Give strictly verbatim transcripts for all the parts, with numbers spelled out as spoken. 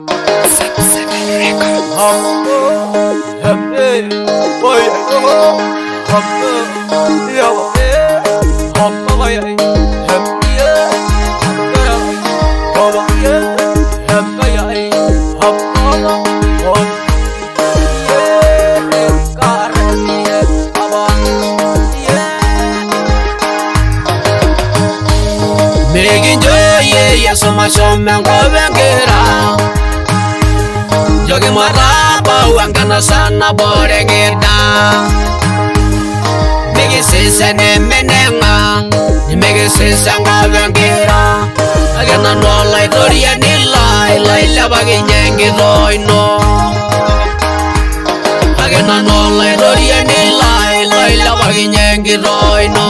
Soma soma ngobengera joge maraba wangana sana borengeda mege sesa ne menenga mege sesa ngobengera agana no lai doria ni lai lai la baginyengi roino agana no lai doria ni lai lai la baginyengi roino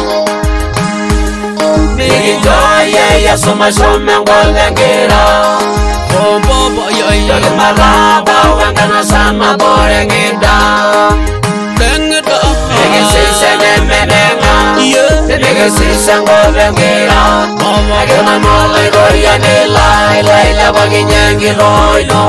ya soma soma ngolengera bombo boyo ya maraba wangana sama borengeda bengeda ege sisa nemenenga ege sisa ngolengera agana nolai roya ne lai lai la baginyengi roino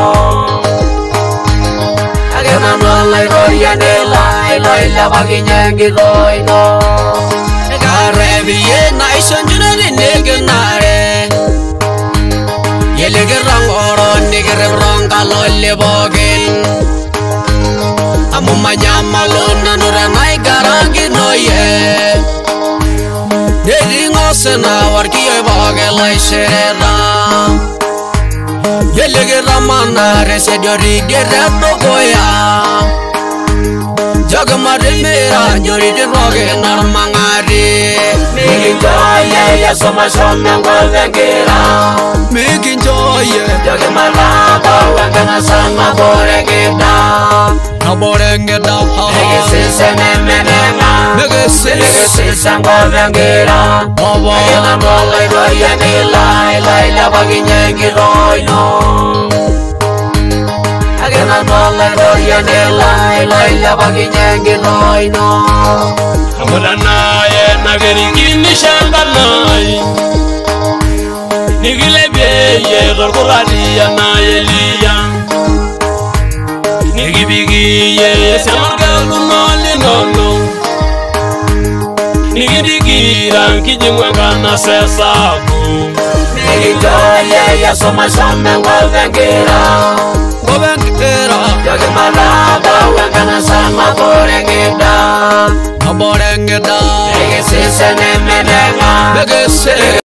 agana nolai roya ne lai lai la baginyengi roino Rebiye naison junali negenare Yelege rangoro negere rangalo lebogin Amuma nyamalo nanura nai garangi noye Dedi ngosena warkiyo boge lai serera Yelege ramana resedori direto goya Jagamare mera nyori de roge narmangari Making joy ya soma soma ngolengera Making joy Jagamara wangana sama borengeda Na borengeda Ege sisa nemenenga Ege sisa ngolengera Ege na nolai roya ni lai lai la baginyengi roino Agana nolai roya ne lai lai la baginyengi roino Amula naye nageri gini shamba nai Nigile beye gorgorali ya naye liya Nigibigi ye semargalu noli nono Nigidigira nkijimwenga na sesaku Nigijoye ya soma soma ngolengera Ngolengera Joge maraba wangana sama borengeda Borengeda Ege sisa nemenenga Ege sisa